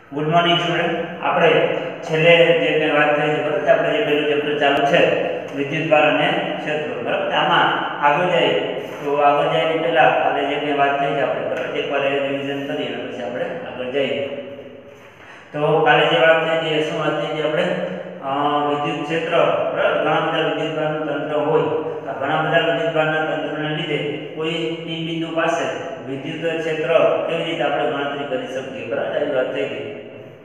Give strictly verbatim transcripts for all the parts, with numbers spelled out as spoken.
Good morning student. આપણે છેલ્લે જે કંઈ વાત થઈ છે બરાબર, આપણે જે પહેલું ચેપ્ટર ચાલુ છે વિદ્યુતભાર અને ક્ષેત્રો બરાબર, આમાં આગળ જાય તો આગળ જાય એની પહેલા આપણે જે કંઈ વાત થઈ છે આપણે બરાબર એકવાર રિવિઝન કરીએ અને પછી આપણે આગળ જઈએ। તો કાલે જે વાત થઈ છે શું વાત થઈ છે આપણે વિદ્યુત ક્ષેત્ર બરાબર, ઘણા બધા વિદ્યુતભારનું તંત્ર હોય, આ ઘણા બધા વિદ્યુતભારના તંત્રને લીધે કોઈ પી બિંદુ પાસે વિદ્યુત ક્ષેત્ર કેવી રીતે આપણે ગણતરી કરી શકીએ બરાબર, આવી વાત થઈ ગઈ।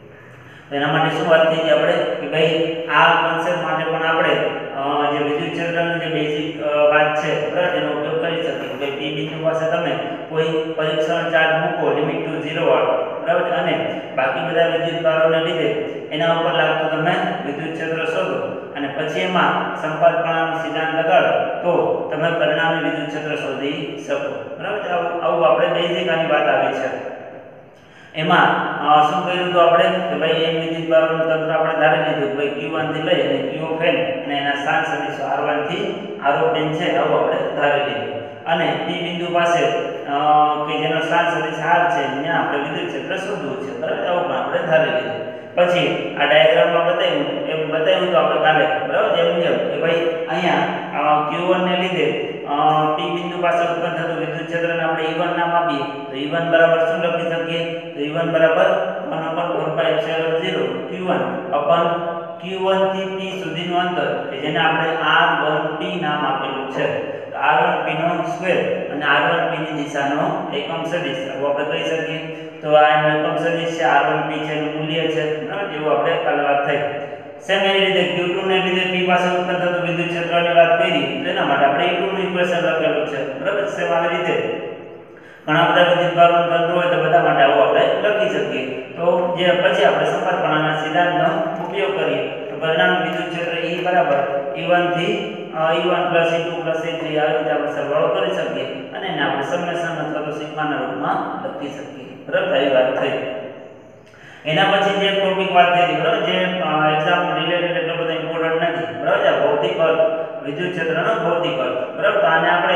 એના માટે શું વાત થઈ ગઈ આપણે કે ભાઈ આ કોન્સેપ્ટ માટે પણ આપણે જે વિદ્યુત ક્ષેત્રની જે બેઝિક વાત છે બરાબર એનો ઉપયોગ કરી શકીએ કે પી બિંદુ પાસે તમે કોઈ પરીક્ષણ ચાર્જ મૂકો લિમિટ ટુ ઝીરો વાળો બરાબર, અને બાકી બધા વિદ્યુતભારોને લીધે એના ઉપર લાગતું તમે વિદ્યુત ક્ષેત્ર શોધો અને પછી એમાં સંપાતપણાનો સિદ્ધાંત લગાડો તો તમે પરિણામી વિદ્યુત ક્ષેત્ર શોધી શકો બરાબર। આવું આવું આપણે બેઝિક આની વાત આવી છે। એમાં શું કર્યું તો આપણે કે ભાઈ એક વિદ્યુતભારોનું તંત્ર આપણે ધારી લીધું ભાઈ ક્યુ વન થી લઈ અને ક્યુ ઓફ એન અને એના સ્થાન સદિશો આર વન થી આર ઓફ એન છે આવું આપણે ધારી લીધું, અને પી બિંદુ પાસે કે જેનો સ્થાન સદિશ આર છે ત્યાં આપણે વિદ્યુત ક્ષેત્ર શોધવું છે બરાબર, આવું પણ આપણે ધારી લીધું। પછી આ ડાયાગ્રામમાં બતાવ્યું એમ બતાવ્યું તો આપણે કાલે બરાબર જે મુજબ કે ભાઈ અહીંયા ક્યુ વન ને લીધે પી બિંદુ પાસે ઉત્પન્ન થતું વિદ્યુત ક્ષેત્રને આપણે ઈ વન નામ આપીએ તો ઈ વન બરાબર શું લખી શકીએ તો ઈ વન બરાબર one upon four pi epsilon zero q one upon q one થી p સુધીનું અંતર કે જેને આપણે આર વન પી નામ આપેલું છે, તો આર વન પી નો સ્ક્વેર અને આર વન પી ની દિશાનો એકમ સદિશ આવું આપણે કહી શકીએ। તો આ એનો એકમ સદિશ છે આર વન પી છે એનું મૂલ્ય છે બરાબર, જેવું આપણે કાલે વાત થઈ। સેમ એવી રીતે ક્યુ ટુ ને લીધે p પાસે ઉત્પન્ન થતું વિદ્યુત ક્ષેત્રની વાત કરી તો એના માટે આપણે ઈ ટુ નું ઇક્વેશન લખેલું છે બરાબર। સેમ આવી રીતે ઘણા બધા વિદ્યુતભારોનું તંત્ર હોય તો બધા માટે આવું આપણે લખી શકીએ। તો જે પછી આપણે સંપાતપણાના સિદ્ધાંતનો ઉપયોગ કરીએ તો પરિણામી વિદ્યુત ક્ષેત્ર E બરાબર ઈ વન થી e one plus e two plus e three આવી રીતે આપણે સરવાળો કરી શકીએ અને એને આપણે સમેશન અથવા તો સિગ્માના રૂપમાં લખી શકીએ બરાબર, આવી વાત થઈ। એના પછી જે ટોપિક વાત થઈ બરાબર, જે એક્ઝામ રિલેટેડ એટલો બધો ઇમ્પોર્ટન્ટ નથી બરાબર, આ ભૌતિક અર્થ વિદ્યુત ક્ષેત્રનો ભૌતિક અર્થ બરાબર। તો આને આપણે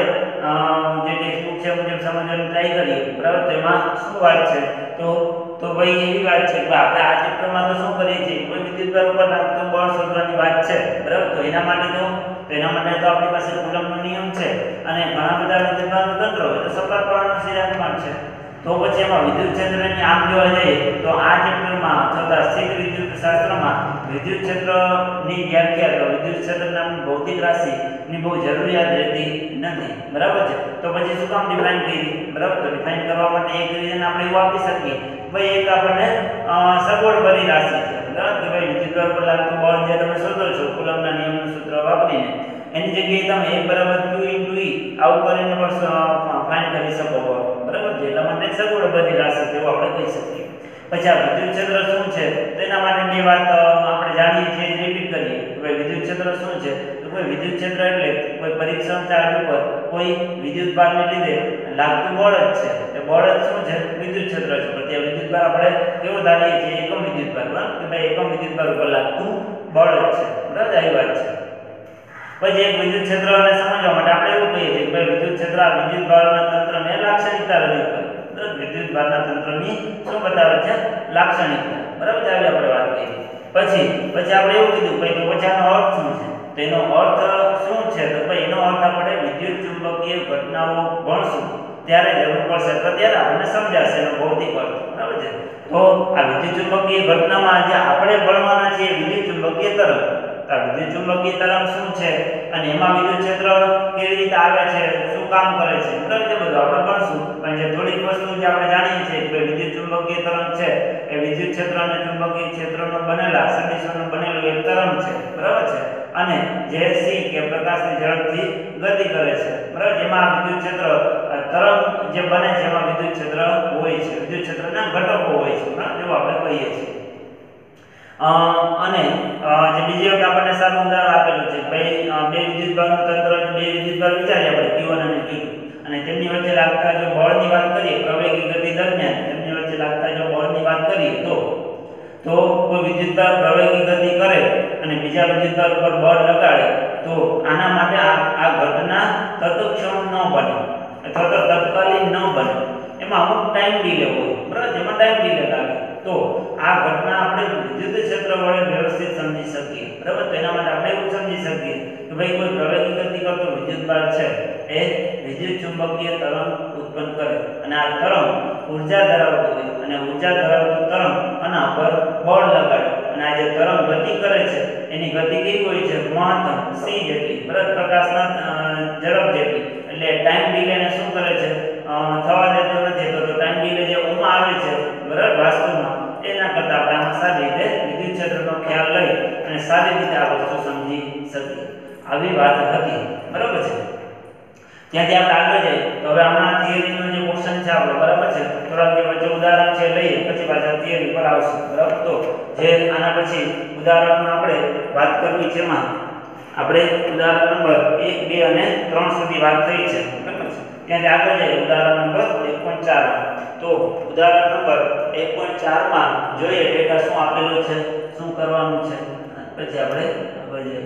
જે ટેક્સ્ટબુક છે મુજબ સમજવાની ટ્રાય કરીએ બરાબર। તો એમાં શું વાત છે તો તો ભાઈ એવી વાત છે કે આપણે આ ચેપ્ટરમાં તો શું કરીએ છીએ કોઈ વિદ્યુતભાર ઉપર લાગતું બળ શોધવાની વાત છે બરાબર। તો એના માટે તો તો એના માટે તો આપણી પાસે કુલમ્બનો નિયમ છે અને ઘણા બધા વિદ્યુતભારનું તંત્ર હોય તો સંપાતપણાનો સિદ્ધાંત પણ છે। તો પછી એમાં વિદ્યુત ક્ષેત્રની આમ જોવા જઈએ તો આ ચેપ્ટરમાં અથવા સ્થિત વિદ્યુત શાસ્ત્રમાં વિદ્યુત ક્ષેત્રની વ્યાખ્યા તો વિદ્યુત ક્ષેત્ર નામની ભૌતિક રાશિની બહુ જરૂરિયાત રહેતી નથી બરાબર છે। તો પછી શું કામ ડિફાઇન કરી બરાબર, તો ડિફાઇન કરવા માટે એક રીઝન આપણે એવું આપી શકીએ ભાઈ એક આપણને સગવડ ભરી રાશિ છે બરાબર, કે ભાઈ વિદ્યુતભાર પર લાગતું બળ જે તમે શોધો છો કુલમ્બના નિયમનું સૂત્ર વાપરીને એની જગ્યાએ તમે એક બરાબર q ઇન્ટુ e આવું કરીને પણ ફાઇન્ડ કરી શકો બરાબર, જે એટલા માટે સગવડ ભરી રાશિ તેવું આપણે કહી શકીએ। પછી આ વિદ્યુત ક્ષેત્ર શું છે તેના માટે બે વાત આપણે જાણીએ છીએ રિપીટ કરીએ કે ભાઈ વિદ્યુત ક્ષેત્ર શું છે તો કોઈ વિદ્યુત ક્ષેત્ર એટલે કોઈ પરીક્ષણ ચાર્જ ઉપર કોઈ વિદ્યુતભારને લીધે લાગતું બળ જ છે, એ બળ જ શું છે વિદ્યુત ક્ષેત્ર છે, પણ ત્યાં વિદ્યુતભાર આપણે કેવો ધારીએ છીએ એકમ વિદ્યુતભાર બરાબર, કે ભાઈ એકમ વિદ્યુતભાર ઉપર લાગતું બળ જ છે બરાબર, આવી વાત છે। પછી એક વિદ્યુત ક્ષેત્રને સમજવા માટે આપણે એવું કહીએ છીએ કે ભાઈ વિદ્યુત ક્ષેત્ર આ વિદ્યુતભારના તંત્રને લાક્ષણિકતા રજૂ કરે બરાબર, વિદ્યુતભારના તંત્રની શું બતાવે છે લાક્ષણિકતા બરાબર, આવી આપણે વાત કરી। પછી પછી આપણે એવું કીધું ભાઈ તો પછી આનો અર્થ શું છે તો એનો અર્થ શું છે તો ભાઈ એનો અર્થ આપણે વિદ્યુત ચુંબકીય ઘટનાઓ ભણશું ત્યારે જરૂર પડશે તો ત્યારે આપણને સમજાશે એનો ભૌતિક અર્થ બરાબર છે। તો આ વિદ્યુત ચુંબકીય ઘટનામાં જે આપણે ભણવાના છે વિદ્યુત ચુંબકીય તરંગ, આ વિદ્યુત ચુંબકીય તરંગ શું છે અને એમાં વિદ્યુત ક્ષેત્ર કેવી રીતે આવે છે શું કામ કરે છે બરાબર, એ બધું આપણે ભણશું। પણ જે થોડીક વસ્તુ જે આપણે જાણીએ છીએ કે વિદ્યુત ચુંબકીય તરંગ છે એ વિદ્યુત ક્ષેત્ર અને ચુંબકીય ક્ષેત્રનો બનેલા સદિશોનો બનેલું એક તરંગ છે બરાબર છે, અને જે સી કે પ્રકાશની ઝડપથી ગતિ કરે છે બરાબર, જેમાં વિદ્યુત ક્ષેત્ર તરંગ જે બને છે એમાં વિદ્યુત ક્ષેત્ર હોય છે, વિદ્યુત ક્ષેત્રના ઘટકો હોય છે બરાબર, જેવું આપણે કહીએ છીએ। અને જે બીજી વખત આપણને સારું ઉદાહરણ આપેલું છે ભાઈ બે વિદ્યુતભારનું તંત્ર બે વિદ્યુતભાર વિચારીએ આપણે ક્યુ વન અને ક્યુ ટુ અને તેમની વચ્ચે લાગતા જો બળની વાત કરીએ પ્રવેગી ગતિ દરમિયાન તેમની વચ્ચે લાગતા જો બળની વાત કરીએ તો તો કોઈ વિદ્યુતભાર પ્રવેગી ગતિ કરે અને બીજા વિદ્યુતભાર ઉપર બળ લગાડે તો આના માટે આ આ ઘટના તત્ક્ષણ ન બને અથવા તો તત્કાલીન ન બને, એમાં અમુક ટાઈમ ડિલે હોય બરાબર, જેમાં ટાઈમ ડિલે લાગે તો આ ઘટના આપણે વિદ્યુત ક્ષેત્ર વડે વ્યવસ્થિત સમજી શકીએ બરાબર તો એના માટે આપણે એવું સમજી શકીએ કે ભાઈ કોઈ પ્રવેગી ગતિ કરતો વિદ્યુતભાર છે એ વિદ્યુત ચુંબકીય તરંગ ઉત્પન્ન કરે અને આ તરંગ ઊર્જા ધરાવતો હોય અને ઊર્જા ધરાવતો તરંગ આના પર બળ લગાડે અને આ જે તરંગ ગતિ કરે છે એની ગતિ કેવી હોય છે મહત્તમ c જેટલી બરાબર પ્રકાશના ઝડપ જેટલી એટલે ટાઈમ ડિલે ને શું કરે છે થવા દેતો નથી તો ટાઈમ ડિલે જે ઓમાં આવે છે બરાબર વાસ્તવમાં એના કરતા આપણે આમાં સારી રીતે વિદ્યુત ક્ષેત્રનો ખ્યાલ લઈ અને સારી રીતે આ વસ્તુ સમજી શકીએ આવી વાત હતી બરાબર છે ત્યાંથી આપણે આગળ જઈએ તો હવે હમણાં થિયરીનો જે ક્વેશ્ચન છે આપણો બરાબર છે થોડાક જે વચ્ચે ઉદાહરણ છે લઈએ પછી પાછા થિયરી પર આવશે બરાબર તો જે આના પછી ઉદાહરણમાં આપણે વાત કરવી છે એમાં આપણે ઉદાહરણ નંબર એક બે અને ત્રણ સુધી વાત થઈ છે બરાબર છે ત્યાંથી આગળ જઈએ ઉદાહરણ નંબર એક પોઈન્ટ ચાર તો ઉદાહરણ નંબર એક પોઈન્ટ ચાર માં જોઈએ ડેટા શું આપેલો છે શું કરવાનું છે પછી આપણે આગળ જઈએ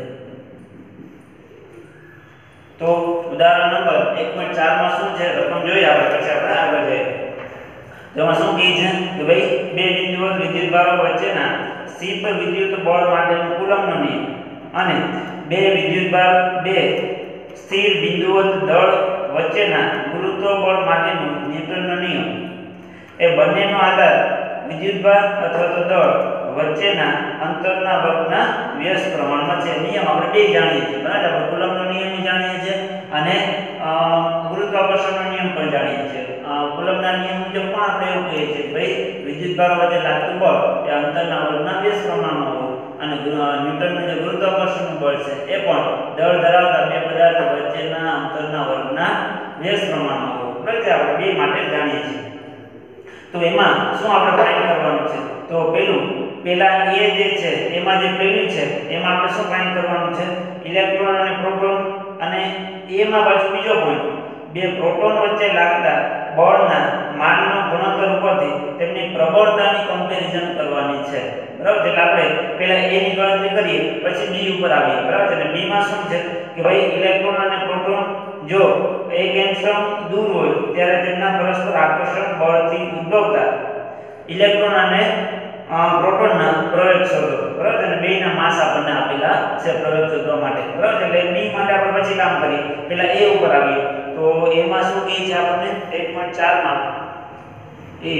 તો ઉદાહરણ નંબર એક પોઈન્ટ ચાર માં શું છે રકમ જોઈએ આપણે પછી આપણે આગળ જઈએ તેમાં શું કહે છે કે ભાઈ બે બિંદુઓ વિદ્યુતભારો વચ્ચેના સી પર વિદ્યુત બળ માટેનો કુલમ્બનો નિયમ અને બે વિદ્યુતભાર બે સ્થિર બિંદુઓ દળ વચ્ચેના ગુરુત્વ બળ માટેનો ન્યૂટનનો નિયમ એ બંનેનો આધાર વિદ્યુતભાર અથવા તો દળ વચ્ચેના અંતરના વર્ગના વ્યસ્ત પ્રમાણમાં છે નિયમ આપણે બે જાણીએ છીએ બરાબર આપણે કુલમ્બનો નિયમ જાણીએ છીએ અને ગુરુત્વાકર્ષણનો નિયમ પણ જાણીએ છીએ કુલમ્બના નિયમ મુજબ પણ આપણે એવું કહીએ છીએ કે ભાઈ વિદ્યુતભારો વચ્ચે લાગતું બળ એ અંતરના વર્ગના વ્યસ્ત પ્રમાણમાં હોય અને ન્યૂટનનું જે ગુરુત્વાકર્ષણનું બળ છે એ પણ દળ ધરાવતા બે પદાર્થો વચ્ચેના અંતરના વર્ગના વ્યસ્ત પ્રમાણમાં હોય બરાબર આપણે બે માટે જાણીએ છીએ તો એમાં શું આપણે ફાઇન્ડ કરવાનું છે તો પેલું પેલા એ જે છે એમાં જે પેલું છે એમાં આપણે શું ફાઇન્ડ કરવાનું છે ઇલેક્ટ્રોન અને પ્રોટોન અને એમાં પાછું બીજો પોઈન્ટ બે પ્રોટોન વચ્ચે લાગતા બળના માનનો ગુણોત્તર ઉપરથી તેમની પ્રબળતાની કમ્પેરિઝન કરવાની છે બરાબર એટલે આપણે પહેલા a ની ગણતરી કરીએ પછી b ઉપર આવીએ બરાબર એટલે b માં શું છે કે ભાઈ ઇલેક્ટ્રોન અને પ્રોટોન જો એક એંગસ્ટ્રોમ દૂર હોય ત્યારે તેમના પરસ્પર આકર્ષણ બળથી ઉદ્ભવતા ઇલેક્ટ્રોન અને પ્રોટોનના પ્રવેગ શોધો બરાબર અને બેયના માસ આપણને આપેલા છે પ્રવેગ શોધવા માટે બરાબર એટલે b માટે આપણે પછી કામ કરીએ પહેલા a ઉપર આવીએ તો a માં શું કહે છે આપણને એક પોઈન્ટ ચાર માં a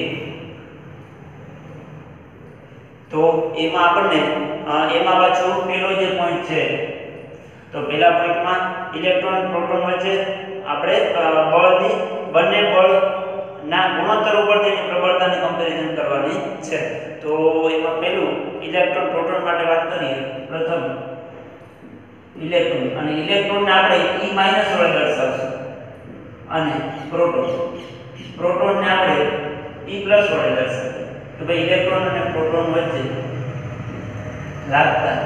તો એમાં આપણને એમાં પાછું પેલો જે પોઈન્ટ છે તો પહેલા પોઈન્ટમાં ઇલેક્ટ્રોન પ્રોટોન વચ્ચે આપણે બળની બંને બળ ના ગુણોત્તર ઉપરથી એની પ્રબળતાની કમ્પેરિઝન કરવાની છે તો એમાં પહેલું ઇલેક્ટ્રોન પ્રોટોન માટે વાત કરીએ પ્રથમ ઇલેક્ટ્રોન અને ઇલેક્ટ્રોનને આપણે E- વડે દર્શાવશું અને પ્રોટોન પ્રોટોનને આપણે E+ વડે દર્શાવીએ તો ભાઈ ઇલેક્ટ્રોન અને પ્રોટોન વચ્ચે લાગતા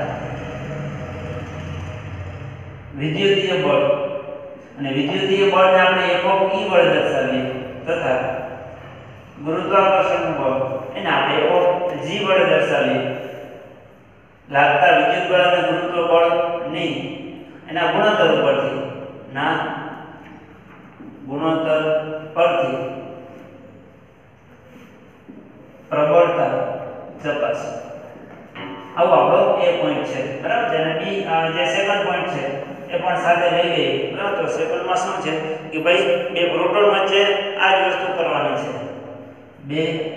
વિદ્યુતીય બળ અને વિદ્યુતીય બળને આપણે F of E વડે દર્શાવીએ તથા ગુરુત્વાકર્ષણનું બળ એને આપણે F of G વડે દર્શાવીએ લાગતા વિદ્યુત બળ અને ગુરુત્વ બળ ની એના ગુણોત્તર ઉપરથી ના ગુણોત્તર પરથી પ્રબળતા તપાસ આવો આપણો એ પોઈન્ટ છે બરાબર છે અને બી જે સેકન્ડ પોઈન્ટ છે એ પણ સાથે લઈ લઈએ બરાબર તો સેકન્ડમાં શું છે કે ભાઈ બે પ્રોટોન વચ્ચે આ જ વસ્તુ કરવાની છે બે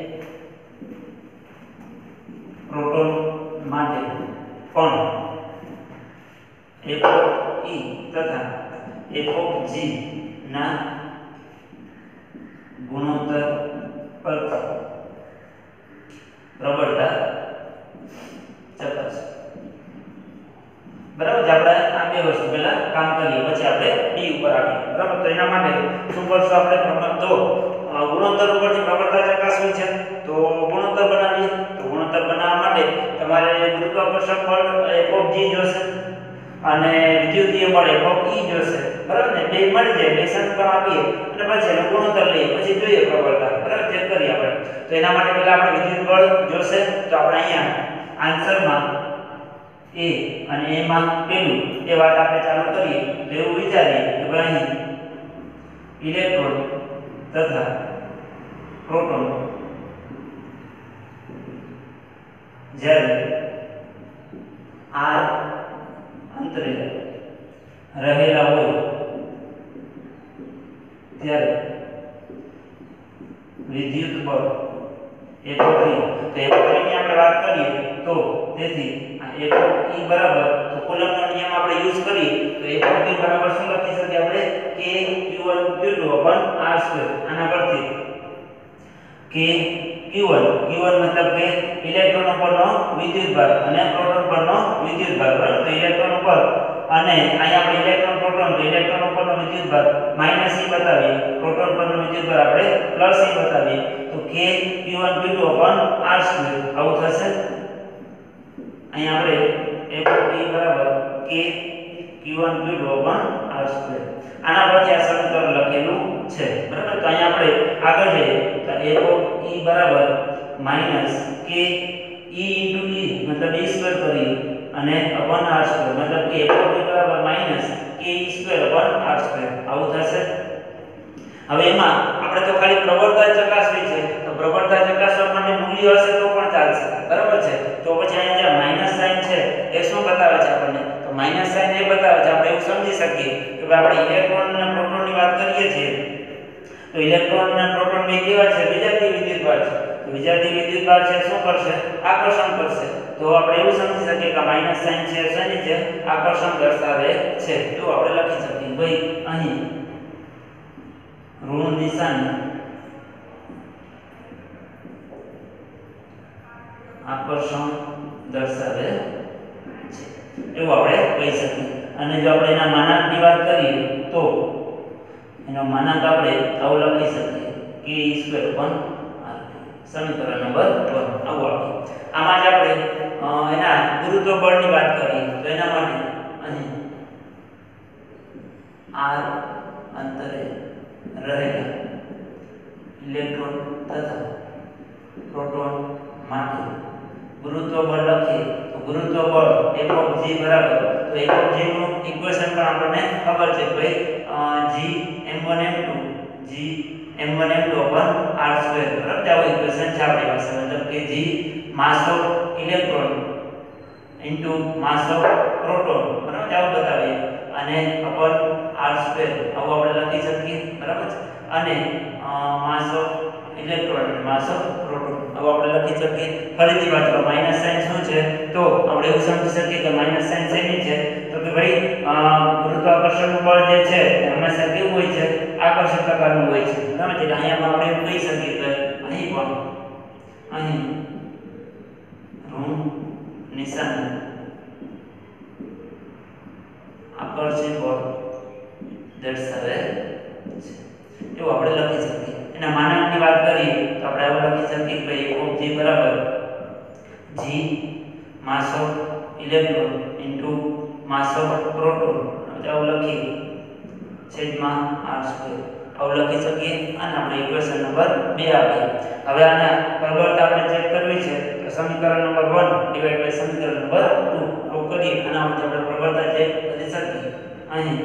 પ્રોટોન માટે પણ F of E તથા F of G ના ગુણોત્તર પરથી પ્રબળતા ચકાસ બરાબર આપણે આ બે વસ્તુ પહેલા કામ કરીએ પછી આપણે ડી ઉપર આવીએ બરાબર તો એના માટે શું કરશું આપણે પ્રબળ તો ગુણોત્તર ઉપરથી પ્રબળતા ચકાસવી છે તો ગુણોત્તર બનાવીએ તો ગુણોત્તર બનાવવા માટે તમારે ગુરુત્વાકર્ષણ બળ F of G જોશે અને વિદ્યુતીય બળ F of E જોશે બરાબર ને બે મળી જાય બે સમીકરણ આપીએ અને પછી એનો ગુણોત્તર લઈએ પછી જોઈએ પ્રબળતા બરાબર ચેક કરીએ આપણે તો એના માટે પહેલા આપણે વિદ્યુત બળ જોશે તો આપણે અહીંયા આન્સરમાં એ અને એમાં પેલું એ વાત આપણે ચાલુ કરીએ તો એવું વિચારીએ કે ભાઈ અહીં ઇલેક્ટ્રોન તથા પ્રોટોન જ્યારે r અંતરે રહેલા હોય ત્યારે વિદ્યુત બળ F of E, તો F of E ની આપણે વાત કરીએ તો તેથી F of E બરાબર, તો કુલમ્બનો નિયમ આપણે યુઝ કરીએ તો F of E બરાબર શું લખી શકીએ આપણે K Q one Q two upon R square. આના પરથી K Q one Q one મતલબ કે ઇલેક્ટ્રોન ઉપરનો વિદ્યુત ભાર અને પ્રોટોન પરનો વિદ્યુત ભાર, બરાબર. તો ઇલેક્ટ્રોન ઉપર અને અહીંયા આપણે ઇલેક્ટ્રોન પ્રોટોન, તો ઇલેક્ટ્રોન ઉપરનો વિદ્યુત ભાર માઈનસ E બતાવીએ, પ્રોટોન પરનો વિદ્યુત ભાર આપણે પ્લસ E બતાવીએ, તો K Q one Q two upon R square આવું થશે. અહીંયા આપણે F of E બરાબર K Q one Q two upon R square. આના પરથી આ સમીકરણ લખેલું છે, બરાબર. તો અહીંયા આપણે આગળ જઈએ તો F of E બરાબર minus K E into E મતલબ E સ્ક્વેર કરી અને upon R square મતલબ કે F of E બરાબર minus K E square upon R square આવું થશે. હવે એમાં આપણે તો ખાલી પ્રબળતા ચકાસવી છે, તો પ્રબળતા ચકાસવા માટે મૂલ્ય હશે તો પણ ચાલશે, બરાબર છે. તો પછી અહીંયા જે માઈનસ સાઇન છે એ શું બતાવે છે આપણને, તો માઈનસ સાઇન એ બતાવે છે આપણે એવું સમજી શકીએ કે આપણે ઇલેક્ટ્રોન અને પ્રોટોન ની વાત કરીએ છીએ તો ઇલેક્ટ્રોન અને પ્રોટોન બે કેવા છે, વિજાતીય વિદ્યુતભાર છે. તો વિજાતીય વિદ્યુતભાર છે શું કરશે, આકર્ષણ કરશે. તો આપણે એવું સમજી શકીએ કે માઈનસ સાઇન છે શેની છે, આકર્ષણ દર્શાવે છે. તો આપણે લખી શકીએ ભાઈ અહીં ઋણ નિશાની આકર્ષણ દર્શાવે છે એવું આપણે કહી શકીએ. અને જો આપણે એના માનાંકની વાત કરીએ તો એનો માનાંક આપણે આવું લખી શકીએ K E square upon R. સમીકરણ નંબર one આવું આપણે. આમાં જ આપણે એના ગુરુત્વ બળની વાત કરીએ તો એના માટે અહીં R અંતરે રહેલા ઇલેક્ટ્રોન તથા પ્રોટોન માટે ગુરુત્વ બળ લખીએ તો ગુરુત્વ બળ F of G બરાબર, તો F of G નું ઇક્વેશન પણ આપણને ખબર છે ભાઈ G m one m two G m one m two upon R square, બરાબર. આવું ઇક્વેશન છે આપણી પાસે, મતલબ કે G mass of electron into mass of proton, બરાબર. આવું બતાવીએ અને upon R square આવું આપણે લખી શકીએ, બરાબર છે. અને mass of electron mass of proton આવું આપણે લખી શકીએ. ફરીથી વાંચો માઈનસ સાઇન શું છે, તો આપણે એવું સમજી શકીએ કે માઈનસ સાઇન શેની છે, તો કે ભાઈ ગુરુત્વાકર્ષણનું બળ જે છે એ હંમેશા કેવું હોય છે, આકર્ષક પ્રકારનું હોય છે, બરાબર. એટલે અહીંયા આપણે એમ કહી શકીએ કે અહીં પણ અહીં ઋણ નિશાની આકર્ષિત બળ દર્શાવે છે એવું આપણે લખી શકીએ. એના માનાંકની વાત કરીએ તો આપણે એવું લખી શકીએ કે F of G બરાબર G mass of electron into mass of proton આવું લખીએ છેદમાં R સ્ક્વેર આવું લખી શકીએ. અને આપણે ઇક્વેશન નંબર બે આપીએ. હવે આના પ્રબળતા આપણે ચેક કરવી છે તો સમીકરણ નંબર one ડિવાઇડ બાય સમીકરણ નંબર two આવું કરીએ અને આપણે પ્રબળતા ચેક કરી શકીએ. અહીં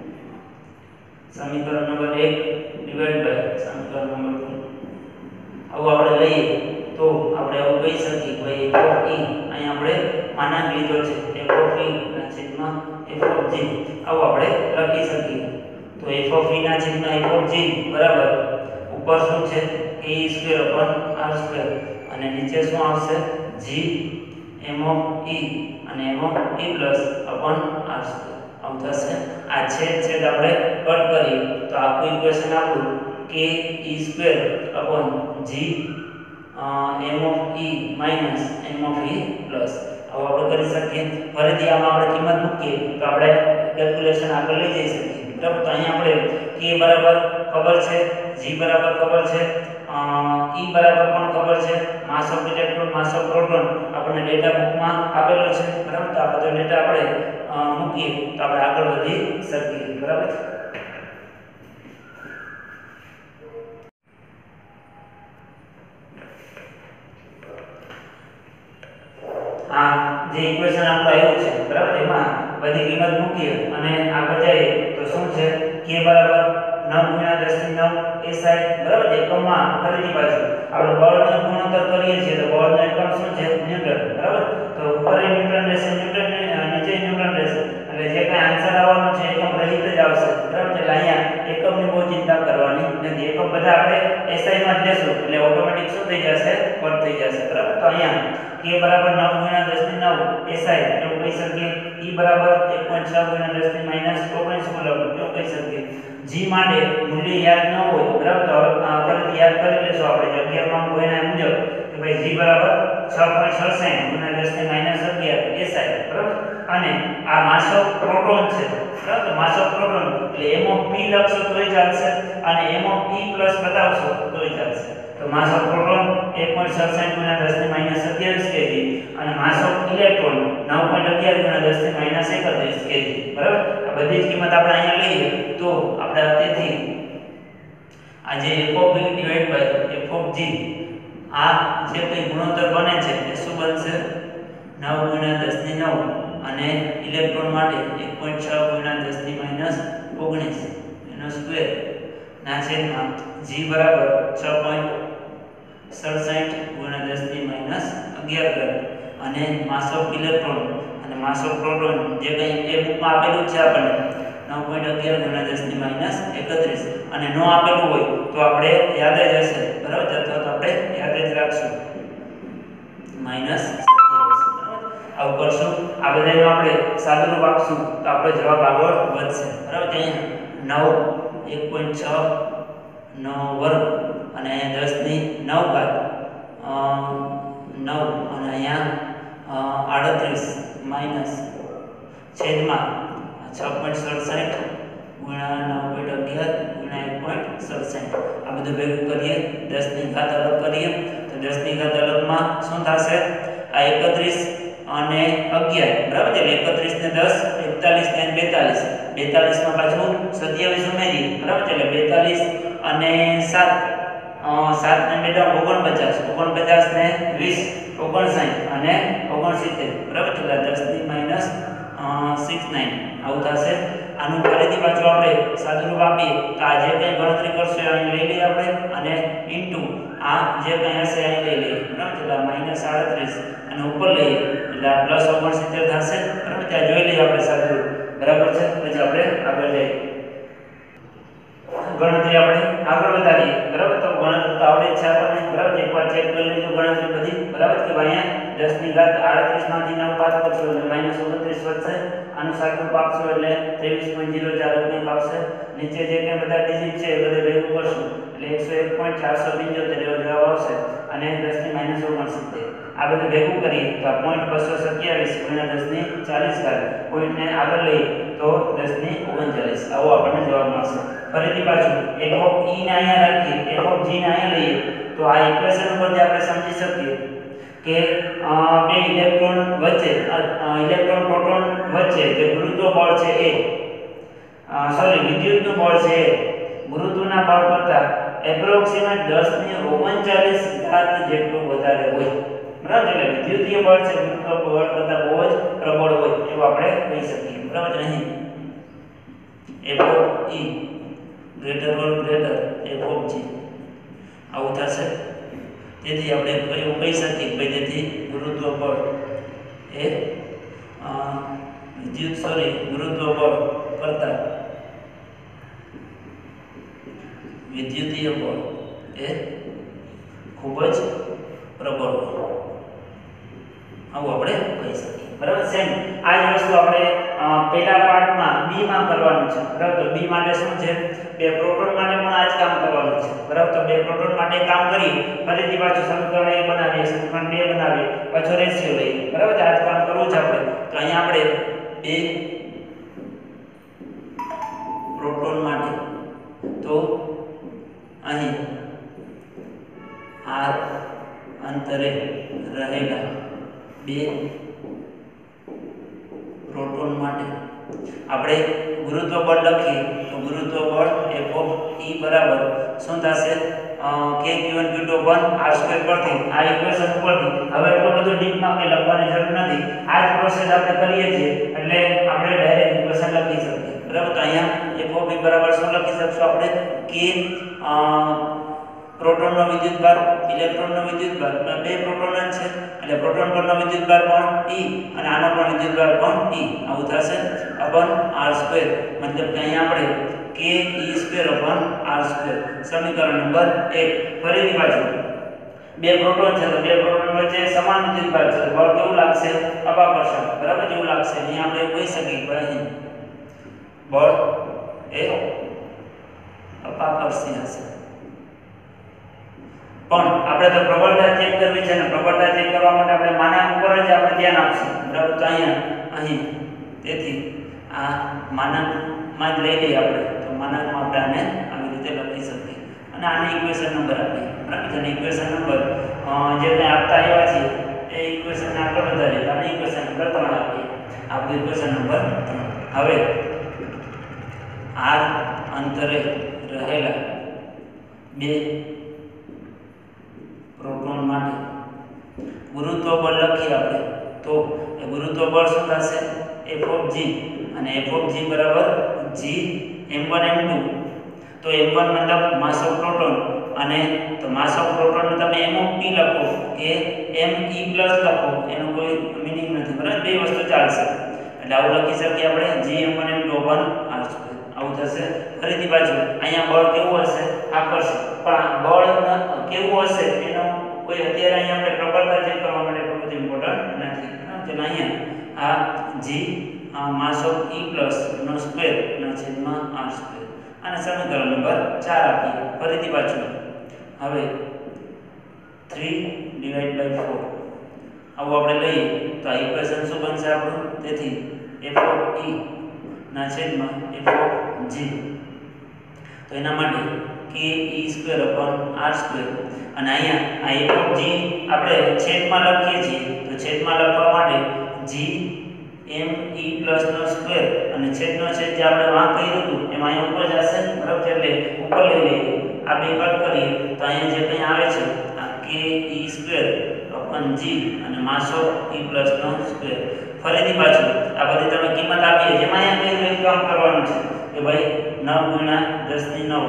સમીકરણ નંબર એક ડિવાઇડ બાય સમીકરણ નંબર two આવું આપણે લઈએ તો આપણે આવું કહી શકીએ કે ભાઈ F of E અહીં આપણે માનાંક લીધો છે F of E ના છેદમાં F of G આવું આપણે લખી શકીએ. તો F of E ના છેદમાં F of G બરાબર ઉપર શું છે K E square upon R square અને નીચે શું આવશે G m of E અને m of E plus upon R square આવું થશે. આ છેદ છેદ આપણે કટ કરીએ તો આખું ઇક્વેશન આપણું K E square upon G m of E minus m of E plus આવું આપણે કરી શકીએ. ફરીથી આમાં આપણે કિંમત મૂકીએ તો આપણે કેલ્ક્યુલેશન આગળ લઈ જઈ શકીએ, બરાબર. તો અહીંયા આપણે K બરાબર ખબર છે, G બરાબર ખબર છે, E બરાબર પણ ખબર છે, mass of electron mass of proton આપણને ડેટા બુકમાં આપેલો છે, બરાબર. તો આ બધો ડેટા આપણે મૂકીએ તો આપણે આગળ વધી શકીએ, બરાબર. આ જે ઇક્વેશન આપણું આવ્યું છે, બરાબર, એમાં બધી કિંમત મૂકીએ અને આગળ જઈએ તો શું છે K બરાબર નવ ગુણ્યા દસ ની નવ SI, બરાબર. એકમમાં ફરીથી પાછું આપણે બળનો ગુણોત્તર કરીએ છીએ તો બળનો એકમ શું છે ન્યૂટન, બરાબર. તો અહીંયા k બરાબર નવ ગુણ્યા દસ ની નવ એસઆઈ એવું કહી શકીએ, e બરાબર એક પોઈન્ટ છ ગુણ્યા દસ ની માઈનસ ઓગણીસ કુલમ એવું કહી શકીએ. g માટે મૂલ્ય યાદ ન હોય બરાબર તો ફરીથી યાદ કરી લેશો આપણે અગિયાર માં ગણ્યા મુજબ કે ભાઈ g બરાબર છ પોઈન્ટ સડસઠ ગુણ્યા દસ ની માઈનસ અગિયાર એસઆઈ બરાબર. અને આ માસ ઓફ પ્રોટોન છે બરાબર, તો માસ ઓફ પ્રોટોન એટલે m ઓફ p લખશો તોય ચાલશે અને m ઓફ e પ્લસ બતાવશો તોય ચાલશે. તો માસ ઓફ પ્રોટોન એક પોઈન્ટ સડસઠ ગુણ્યા દસ ની માઈનસ અગિયાર કેજી અને માસ ઓફ ઇલેક્ટ્રોન નવ પોઈન્ટ અગિયાર ગુણ્યા દસ ની માઈનસ એકત્રીસ કેજી બરાબર. આ બધી જ કિંમત આપણે અહીંયા લઈએ તો આપણે તેથી આ જે f of b divide by f of g આ જે કઈ ગુણોત્તર બને છે એ શું બનશે નવ ગુણ્યા દસ ની નવ અને ઇલેક્ટ્રોન માટે એક પોઈન્ટ છ ગુણ્યા દસ ની માઈનસ ઓગણીસ એનો સ્ક્વેર ના છેદમાં g બરાબર છ પોઈન્ટ સડસઠ ગુણ્યા દસ ની માઈનસ અગિયાર ઘન અને માસ ઓફ ઇલેક્ટ્રોન અને માસ ઓફ પ્રોટોન જે કંઈ એ બુકમાં આપેલું છે આપણને નવ પોઈન્ટ અગિયાર ગુણ્યા દસ ની માઈનસ એકત્રીસ અને નો આપેલું હોય તો આપણે યાદ જ હશે બરાબર, તો આપણે યાદ જ રાખશું માઈનસ આવું કરશું. આ બધાનો આપણે સાદુરૂપ આપશું તો આપણો જવાબ આગળ વધશે બરાબર. અહીંયા નવ એક પોઈન્ટ છ નો વર્ગ અને દસ ની નવ ઘાત નવ અને અહીંયા આડત્રીસ માઈનસ છેદમાં છ પોઈન્ટ સડસઠ ગુણ્યા નવ પોઈન્ટ અગિયાર ગુણ્યા એક પોઈન્ટ સડસઠ આ બધું ભેગું કરીએ દસ ની ઘાત અલગ કરીએ તો દસ ની ઘાત અલગમાં શું થશે આ એકત્રીસ અને અગિયાર બરાબર છે એટલે એકત્રીસ ને દસ એકતાલીસ ને બેતાલીસ બેતાલીસ માં પાછું સત્યાવીસ ઉમેરી બરાબર છે એટલે બેતાલીસ અને સાત સાત ને બે ઓગણપચાસ ઓગણપચાસ ને વીસ ઓગણસાઠ અને ઓગણસિત્તેર બરાબર છે એટલે દસ ની માઈનસ સિક્સ નાઇન આવું થશે. આનું ફરીથી પાછું આપણે સાદુરૂપ આપીએ તો આ જે કંઈ ગણતરી કરશે અહીં લઈ લઈએ આપણે અને ઇન્ટુ આ જે કંઈ હશે અહીં લઈ લઈએ બરાબર છે એટલે માઈનસ આડત્રીસ અને ઉપર લઈએ એટલે આ પ્લસ ઓગણસિત્તેર થશે બરાબર. ત્યાં જોઈ લઈએ આપણે સાદુરૂપ બરાબર છે. પછી આપણે આગળ જઈએ ગણતરી આપણે આગળ વધારીએ બરાબર. તો ગણતરી તો આવડે છે આપણને બરાબર, એકવાર ચેક કરી લેજો ગણતરી બધી બરાબર કે ભાઈ અહીંયા દસ ની ઘાત આડત્રીસ માંથી નવ બાદ કરશો એટલે માઈનસ ઓગણત્રીસ વધશે. આનું સાદુરૂપ આપશો એટલે ત્રેવીસ પોઈન્ટ ઝીરો ચાર ઓગણીસ આવશે. નીચે જે કંઈ બધા ડિજિટ છે એ બધે ભેગું કરશું એટલે એકસો એક પોઈન્ટ ચારસો પંચોતેર એવો જવાબ આવશે અને દસ ની માઈનસ ઓગણસિત્તેર આ બધું ભેગું કરીએ તો આ પોઈન્ટ બસો સત્યાવીસ ગુણ્યા દસ ની ચાલીસ ઘાત પોઈન્ટને આગળ લઈએ તો દસ ની ઓગણચાલીસ આવો આપણને જવાબ મળશે. ફરીથી પાછું f of e ને અહીંયા રાખીએ f of g ને અહીંયા લઈએ તો આ ઇક્વેશન ઉપરથી આપણે સમજી શકીએ કે બે ઇલેક્ટ્રોન વચ્ચે ઇલેક્ટ્રોન પ્રોટોન વચ્ચે જે ગુરુત્વ બળ છે એ સોરી વિદ્યુતનું બળ છે એ ગુરુત્વના બળ કરતાં એપ્રોક્સિમેટ દસ ની ઓગણચાલીસ ઘાત જેટલું વધારે હોય બરાબર. એટલે વિદ્યુતીય બળ છે ગુરુત્વ બળ કરતાં બહુ જ પ્રબળ હોય એવું આપણે કહી શકીએ બરાબર. અહીં f of e greater or greater f of g આવું થશે. તેથી આપણે એવું કહી શકીએ કે તેથી ગુરુત્વ બળ એ વિદ્યુત સોરી ગુરુત્વ બળ કરતાં વિદ્યુતીય બળ એ ખૂબ જ પ્રબળ આવું આપણે કહી શકીએ બરાબર. સેમ આ જ વસ્તુ આપણે પહેલા પાર્ટમાં બી માં કરવાનું છે બરાબર. તો બી માટે શું છે બે પ્રોટોન માટે પણ આ જ કામ કરવાનું છે બરાબર. તો બે પ્રોટોન માટે કામ કરી ફરીથી પાછું સમીકરણ એક બનાવીએ સમીકરણ બે બનાવીએ પાછો રેશિયો લઈએ બરાબર. આ જ કામ કરવું છે આપણે. તો અહીંયા આપણે બે પ્રોટોન માટે તો અહીં r અંતરે રહેલા બે પ્રોટોન માટે આપણે ગુરુત્વ બળ લખીએ તો ગુરુત્વ બળ f of e બરાબર શું થશે k q one q two one r square પરથી આ ઇક્વેશન પરથી હવે એટલું બધું ડીપમાં કે લખવાની જરૂર નથી. આ જ પ્રોસેસ આપણે કરીએ છીએ એટલે આપણે ડાયરેક્ટ ઇક્વેશન લખી શકીએ બરાબર. તો અહીંયા f of e બરાબર શું લખી શકશું આપણે કે પ્રોટોનનો વિદ્યુતભાર ઇલેક્ટ્રોનનો વિદ્યુતભાર બે પ્રોટોન છે એટલે પ્રોટોન પરનો વિદ્યુતભાર પણ e અને આનો પણ વિદ્યુતભાર પણ e આવું થશે અપન r સ્ક્વેર મતલબ કે અહીંયા આપણે k e square upon r square સમીકરણ નંબર એક. ફરીથી પાછું બે પ્રોટોન છે તો બે પ્રોટોન વચ્ચે વિદ્યુતભાર છે તો બળ કેવું લાગશે અપાકર્ષણ બરાબર જેવું લાગશે અહીં આપણે કહી શકીએ કે અહીં બળ એ અપાકર્ષી હશે પણ આપણે તો પ્રબળતા ચેક કરવી છે ને પ્રબળતા ચેક કરવા માટે આપણે માનાંક ઉપર જ આપણે ધ્યાન આપશું બરાબર તો અહીંયા અહીં તેથી આ માનાંકમાં જ લઈ લઈએ આપણે તો માનાંકમાં આપણે આને આવી રીતે લખી શકીએ અને આને ઇક્વેશન નંબર આપીએ બરાબર છે અને ઇક્વેશન નંબર જે મેં આપતા આવ્યા છે એ ઇક્વેશન આગળ વધારીએ તો આને ઇક્વેશન નંબર ત્રણ આપીએ આપણે ઇક્વેશન નંબર ત્રણ હવે r અંતરે રહેલા બે પ્રોટોન માટે ગુરુત્વ બળ લખીએ આપણે તો એ ગુરુત્વ બળ શું થશે f of g અને f of g બરાબર g m one m two તો m one મતલબ માસ ઓફ પ્રોટોન અને તો માસ ઓફ પ્રોટોન ને તમે m of p લખો કે me પ્લસ લખો એનો કોઈ મીનિંગ નથી બરાબર બે વસ્તુ ચાલશે એટલે આવું લખી શકીએ આપણે g m one m two one r square આવું થશે ફરીથી પાછું અહીંયા બળ કેવું હશે આકર્ષણ પણ બળ કેવું હશે એનો કોઈ અત્યારે અહીંયા આપણે પ્રબળતા ચેક કરવા માટે એટલું બધું ઇમ્પોર્ટન્ટ નથી એટલે અહીંયા આ g mass of e plus નો સ્ક્વેર ના છેદમાં r સ્ક્વેર અને સમીકરણ નંબર ચાર આપીએ ફરીથી પાછું હવે three divided by four આવું આપણે લઈએ તો આ ઇક્વેશન શું બનશે આપણું તેથી f of e ના છેદમાં f of g તો એના માટે k e square upon r square અને અહીંયા આ f of g આપણે છેદમાં લખીએ છીએ તો છેદમાં લખવા માટે g m e પ્લસ નો સ્ક્વેર અને છેદનો છેદ જે આપણે વાં કર્યું હતું એમાં અહીં ઉપર જશે બરાબર એટલે ઉપર લઈ લઈએ આ બે કટ કરીએ તો અહીંયા જે કંઈ આવે છે આ k e square upon g અને માસ ઓફ e પ્લસ નો સ્ક્વેર ફરીથી પાછું આ બધી તમે કિંમત આપીએ જેમાં અહીંયા કઈ કામ કરવાનું છે કે ભાઈ નવ ગુણ્યા દસ ની નવ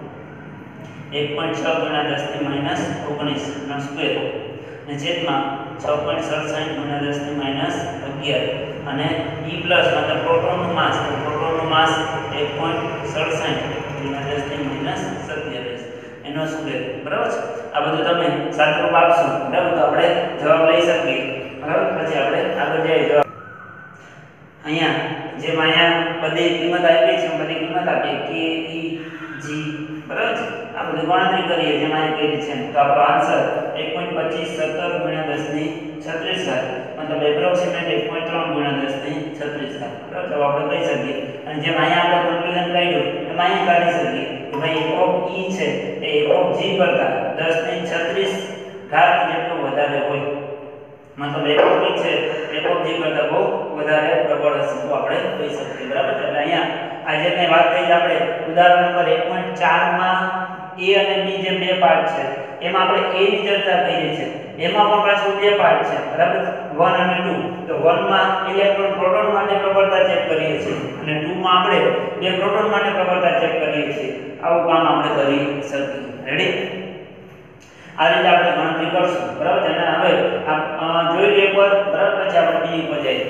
એક પોઈન્ટ છ ગુણ્યા દસ ની માઈનસ ઓગણીસ નો સ્ક્વેર અને છેદમાં છ પોઈન્ટ સડસઠ ગુણ્યા દસ ની માઈનસ અગિયાર અને e પ્લસ મતલબ પ્રોટોનનું માસ તો પ્રોટોનનું માસ એક પોઈન્ટ સડસઠ ગુણ્યા દસ ની માઈનસ સત્યાવીસ એનો સ્ક્વેર બરાબર છે આ બધું તમે સાચું રૂપ આપશો બરાબર તો આપણે જવાબ લઈ શકીએ બરાબર પછી આપણે આગળ જઈએ જવાબ અહીંયા જેમ અહીંયા બધી કિંમત આપી છે બધી કિંમત આપીએ કે e g બરાબર છે આ બધી ગણતરી કરીએ જેમ અહીંયા કરી છે તો આપણો આન્સર એક પોઈન્ટ પચીસ સત્તર ગુણ્યા દસ ની છત્રીસ ઘાત મતલબ એપ્રોક્સિમેટ એક પોઈન્ટ ત્રણ ગુણ્યા દસ ની છત્રીસ ઘાત બરાબર તો આપણે કહી શકીએ અને જેમ અહીંયા આપણે કન્ક્લુઝન કાઢ્યું એમ અહીંયા કાઢી શકીએ કે ભાઈ f of e છે એ f of g કરતા દસ ની છત્રીસ ઘાત જેટલું વધારે હોય મતલબ f of e છે f of g કરતા બહુ વધારે પ્રબળ હશે તો આપણે કહી શકીએ બરાબર એટલે અહીંયા આજે મેં વાત કરી આપણે ઉદાહરણ નંબર એક પોઈન્ટ ચાર માં a અને b જે બે પાર્ટ છે એમાં આપણે a ની ચર્ચા કરી છે એમાં પણ પાછું બે પાર્ટ છે બરાબર one અને two તો one માં ઇલેક્ટ્રોન પ્રોટોન માટે પ્રબળતા ચેક કરીએ છીએ અને two માં આપણે બે પ્રોટોન માટે પ્રબળતા ચેક કરીએ છીએ આવું કામ આપણે કરી શકીએ રેડી આ રીતે આપણે ગણતરી કરશું બરાબર અને હવે જોઈ લઈએ એકવાર બરાબર પછી આપણે b ઉપર જઈએ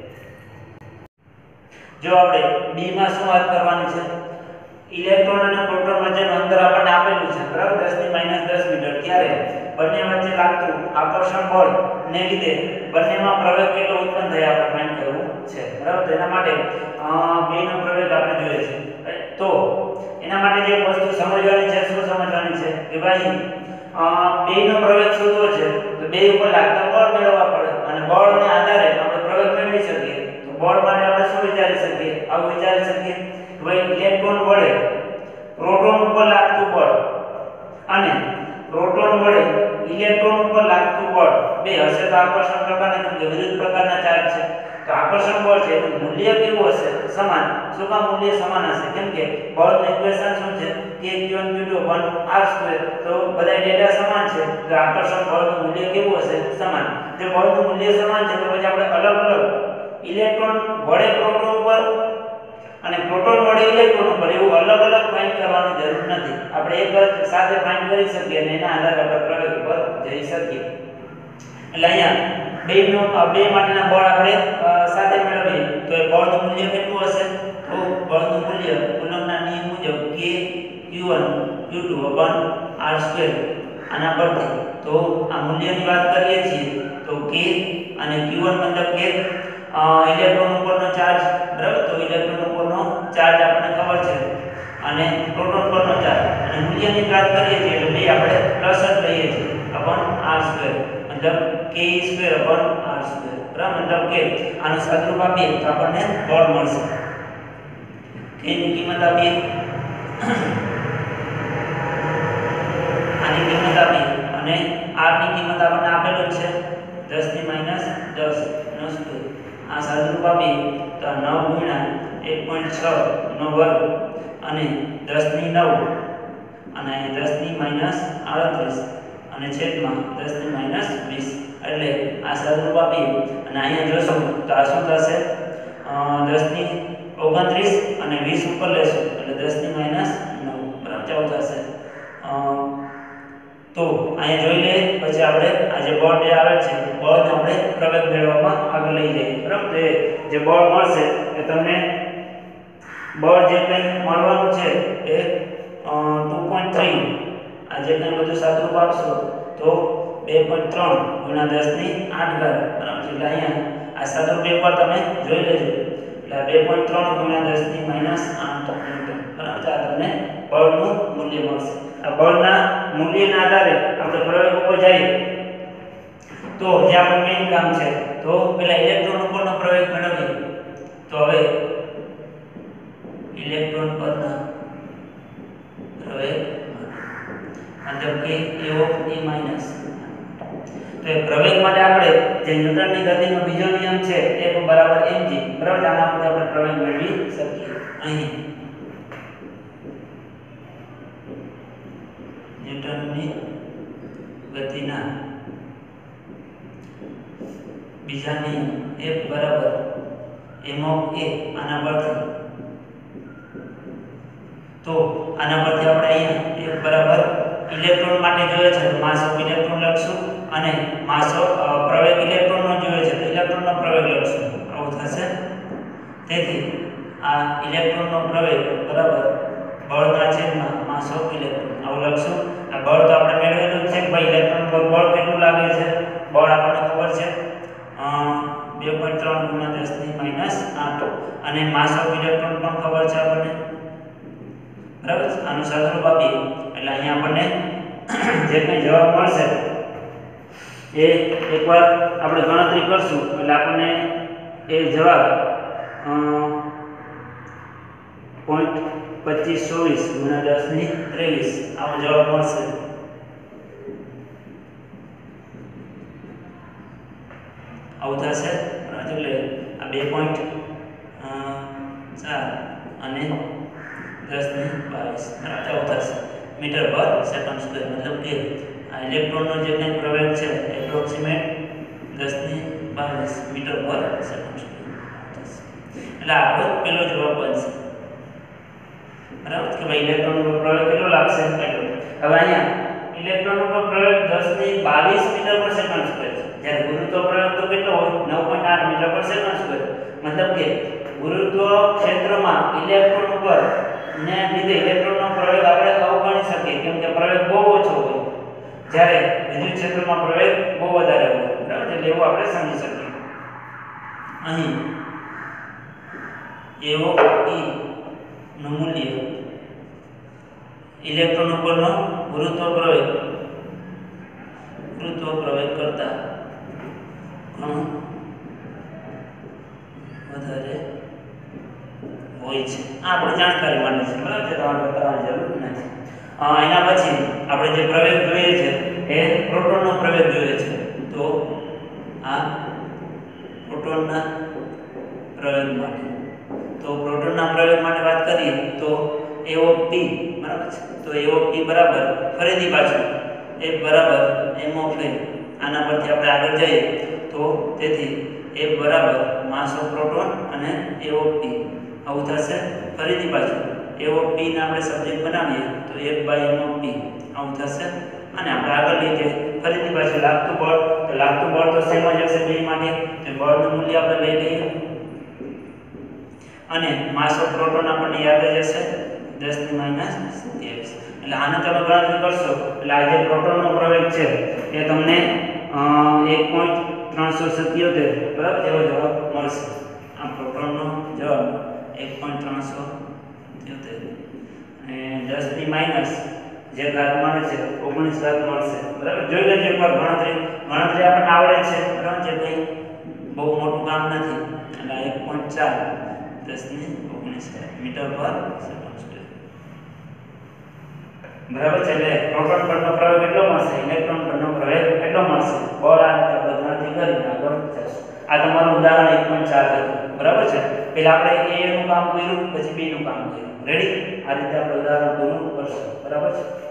જો આપણે b માં શું વાત કરવાની છે ઇલેક્ટ્રોન અને પ્રોટોન વચ્ચેનું અંતર આપણને આપેલું છે બરાબર દસ ની માઈનસ દસ મીટર ત્યારે બંને વચ્ચે લાગતું આકર્ષણ બળ ને લીધે બંનેમાં પ્રવેગ કેટલો ઉત્પન્ન થાય આપણે ફાઇન્ડ કરવું છે બરાબર તો એના માટે બે નો પ્રવેગ આપણે જોઈએ છે તો એના માટે જે વસ્તુ સમજવાની છે શું સમજવાની છે કે ભાઈ બે નો પ્રવેગ શોધવો છે તો બે ઉપર લાગતા બળ મેળવવા પડે અને બળને આધારે આપણે પ્રવેગ મેળવી શકીએ તો બળ માટે આપણે શું વિચારી શકીએ આવું વિચારી શકીએ કે ભાઈ ઇલેક્ટ્રોન વડે પ્રોટોન ઉપર લાગતું બળ અને પ્રોટોન વડે ઇલેક્ટ્રોન ઉપર લાગતું બળ બે હશે તો આકર્ષણ પ્રકારના કેમ કે વિરુદ્ધ પ્રકારના ચાર્જ છે તો આકર્ષણ બળ છે એનું મૂલ્ય કેવું હશે સમાન શું કામ મૂલ્ય સમાન હશે કેમ કે બળનું ઇક્વેશન શું છે k q one q two one r square તો બધા ડેટા સમાન છે તો આકર્ષણ બળનું મૂલ્ય કેવું હશે સમાન જો બળનું મૂલ્ય સમાન છે તો પછી આપણે અલગ અલગ ઇલેક્ટ્રોન વડે પ્રોટોન ઉપર અને પ્રોટોન વડે ઇલેક્ટ્રોન ઉપર એવું અલગ અલગ ફાઇન્ડ કરવાની જરૂર નથી આપણે એક જ સાથે ફાઇન્ડ કરી શકીએ અને એના આધારે આપણે પ્રવેગ ઉપર જઈ શકીએ એટલે અહીંયા બે નો બે માટેના બળ આપણે સાથે મેળવીએ તો એ બળનું મૂલ્ય કેટલું હશે તો બળનું મૂલ્ય કુલમ્બના નિયમ મુજબ k q one q two r square આના પરથી તો આ મૂલ્યની વાત કરીએ છીએ તો k અને ક્યુ વન મતલબ કે ઇલેક્ટ્રોન ઉપરનો ચાર્જ, બરાબર. તો ઇલેક્ટ્રોન ઉપરનો ચાર્જ આપણને ખબર છે અને પ્રોટોન પરનો ચાર્જ, અને મૂલ્યની વાત કરીએ છીએ એટલે બે આપણે પ્લસ જ લઈએ છીએ અપોન r સ્ક્વેર, મતલબ k square upon r square, બરાબર. મતલબ કે આનું સાદુરૂપ આપીએ તો આપણને બળ મળશે. k ની કિંમત આપીએ, આની કિંમત આપીએ અને r ની કિંમત આપણને આપેલું છે દસ ની માઈનસ દસ નો સ્ક્વેર. આ સાદુરૂપ આપીએ તો નવ ગુણ્યા એક પોઈન્ટ છ નો વર્ગ અને દસ ની નવ અને દસ ની માઈનસ આડત્રીસ અને છેદમાં દસ ની માઈનસ વીસ. એટલે આ સાદુરૂપ આપીએ અને અહીંયા જોશું તો આ શું થશે, દસ ની ઓગણત્રીસ અને વીસ ઉપર લેશું એટલે દસ ની માઈનસ નવ, બરાબર. ચૌદ થશે. તો અહીંયા જોઈ લઈએ, પછી આપણે આ જે બળ જે આવે છે બળને આપણે પ્રવેગ મેળવવામાં આગળ લઈ જઈએ, બરાબર. તો જે બળ મળશે એ તમને બળ જે કંઈ મળવાનું છે એ ટુ પોઈન્ટ થ્રી, આ જે કંઈ બધું સાદુરૂપ આપશો તો બે પોઈન્ટ ત્રણ ગુણ્યા દસ ની આઠ ઘાત, બરાબર. એટલે અહીંયા આ સાદુરૂપ એકવાર તમે જોઈ લેજો એટલે બે પોઈન્ટ ત્રણ ગુણ્યા દસ ની માઈનસ આઠ ન્યૂટન, બરાબર. આ તમને બળનું મૂલ્ય મળશે. આ બળના મૂલ્યના આધારે આપણે પ્રયોગ ઉપર જઈએ તો જે આપણું મેઇન કામ છે તો પેલા ઇલેક્ટ્રોન ઉપરનો પ્રયોગ મેળવીએ. તો હવે ઇલેક્ટ્રોન પરના પ્રવેગ મતલબ કે a ઓફ e માઈનસ, તો એ પ્રવેગ માટે આપણે જે ન્યૂટનની ગતિનો બીજો નિયમ છે F બરાબર mg, બરાબર. આના પરથી આપણે પ્રવેગ મેળવી શકીએ. અહીં ન્યૂટનની ગતિના બીજા નિયમ F બરાબર m ઓફ a, આના પરથી તો આના પરથી આપણે અહીંયા F બરાબર ઇલેક્ટ્રોન માટે જોઈએ છે તો માસ ઓફ ઇલેક્ટ્રોન લખશું અને માસ ઓફ પ્રવેગ ઇલેક્ટ્રોનનો જોઈએ છે તો ઇલેક્ટ્રોનનો પ્રવેગ લખશું. આવું થશે. તેથી આ ઇલેક્ટ્રોનનો પ્રવેગ બરાબર બળના છેદમાં માસ ઓફ ઇલેક્ટ્રોન, આવું લખશું. આ બળ તો આપણે મેળવેલું જ છે કે ભાઈ ઇલેક્ટ્રોન પર બળ કેટલું લાગે છે, બળ આપણને ખબર છે બે પોઈન્ટ ત્રણ ગુણ્યા દસ ની માઈનસ આઠ અને માસ ઓફ ઇલેક્ટ્રોન પણ ખબર છે આપણને, બરાબર. આનું સાદુરૂપ આપીએ એટલે અહીંયા આપણને જે કંઈ જવાબ મળશે એ એકવાર આપણે ગણતરી કરશું એટલે આપણને એ જવાબ પોઈન્ટ પચીસ ચોવીસ ગુણ્યા દસ ની ત્રેવીસ આવો જવાબ મળશે. આવું થશે, એટલે આ બે પોઈન્ટ ચાર અને દસ ની બાવીસ, બરાબર. આવું થશે મીટર પર સેકન્ડ સ્ક્વેર, મતલબ કે આ ઇલેક્ટ્રોનનો જે કંઈ પ્રવેગ છે એપ્રોક્સિમેટ દસ ની બાવીસ મીટર પર સેકન્ડ સ્ક્વેર થશે. એટલે આપણો પહેલો જવાબ બનશે, બરાબર. કે ભાઈ ઇલેક્ટ્રોનનો પ્રવેગ કેટલો લાગશે એટલો. હવે અહીંયા ઇલેક્ટ્રોનનો પ્રવેગ દસ ની બાવીસ મીટર પર સેકન્ડ સ્ક્વેર છે, જ્યારે ગુરુત્વ પ્રવેગ તો કેટલો હોય નવ પોઈન્ટ આઠ મીટર પર સેકન્ડ સ્ક્વેર. મતલબ કે ગુરુત્વ ક્ષેત્રમાં ઇલેક્ટ્રોન ઉપર ને લીધે ઇલેક્ટ્રોનનો પ્રવેગ આપણે અવગણી શકીએ કેમ કે પ્રવેગ બહુ ઓછો હોય, જ્યારે વિદ્યુત ક્ષેત્રમાં પ્રવેગ બહુ વધારે હોય, બરાબર. એટલે એવું આપણે સમજી શકીએ. અહીં a ઓફ e નું મૂલ્ય ઇલેક્ટ્રોન ઉપરનો ગુરુત્વ પ્રવેગ ગુરુત્વ પ્રવેગ કરતા ઘણું વધારે હોય છે. આ આપણી જાણકારી માટે છે, બરાબર. તમારે બતાવવાની જરૂર નથી. એના પછી આપણે જે પ્રવેગ જોઈએ છે એ પ્રોટોનનો પ્રવેગ જોઈએ છે. તો આ પ્રોટોનના પ્રવેગ માટે તો પ્રોટોનના પ્રવેગ માટે વાત કરીએ તો a ઓફ p, બરાબર છે. તો a ઓફ p બરાબર ફરીથી પાછું f બરાબર m ઓફ a, આના પરથી આપણે આગળ જઈએ તો તેથી f બરાબર માસ ઓફ પ્રોટોન અને a ઓફ p આવું થશે. ફરીથી પાછું a ઓફ p ને આપણે સબ્જેક્ટ બનાવીએ તો f by m of p આવું થશે. અને આપણે આગળ લઈ જઈએ ફરીથી પાછું લાગતું બળ, તો લાગતું બળ તો સેમ જ હશે બે માટે, તો બળનું મૂલ્ય આપણે લઈ લઈએ અને માસ ઓફ પ્રોટોન આપણને યાદ જ હશે દસ ની માઈનસ સત્યાવીસ. એટલે આને તમે ગણતરી કરશો એટલે આ જે પ્રોટોનનો પ્રવેગ છે એ તમને એક પોઈન્ટ ત્રણસો સત્યોતેર બરાબર એવો જવાબ મળશે. આ પ્રોટોનનો જવાબ એક પોઈન્ટ ત્રણસો સત્યોતેર અને દસ ની માઇનસ જે ઘાત મળે છે ઓગણીસ ઘાત મળશે બરાબર. જોઈ લેજો એકવાર ગણતરી ગણતરી આપણને આવડે છે બરાબર, જે કંઈ બહુ મોટું કામ નથી. અને એક પોઈન્ટ ચાર દસ ની ઓગણીસ મીટર પર સેકન્ડ સ્ક્વેર બરાબર છે. એટલે પ્રોટોન પરનો પ્રવેગ કેટલો મળશે, ઇલેક્ટ્રોન પરનો પ્રવેગ કેટલો મળશે. બળ આ રીતે આપણે ગણતરી કરીને આગળ જઈશું. આ તમારું ઉદાહરણ એક પોઈન્ટ ચાર હતું બરાબર છે. પહેલા આપણે A નું કામ કર્યું પછી B નું કામ કર્યું. રેડી? આ રીતે આપણે ઉદાહરણ પૂરું કરશું બરાબર છે.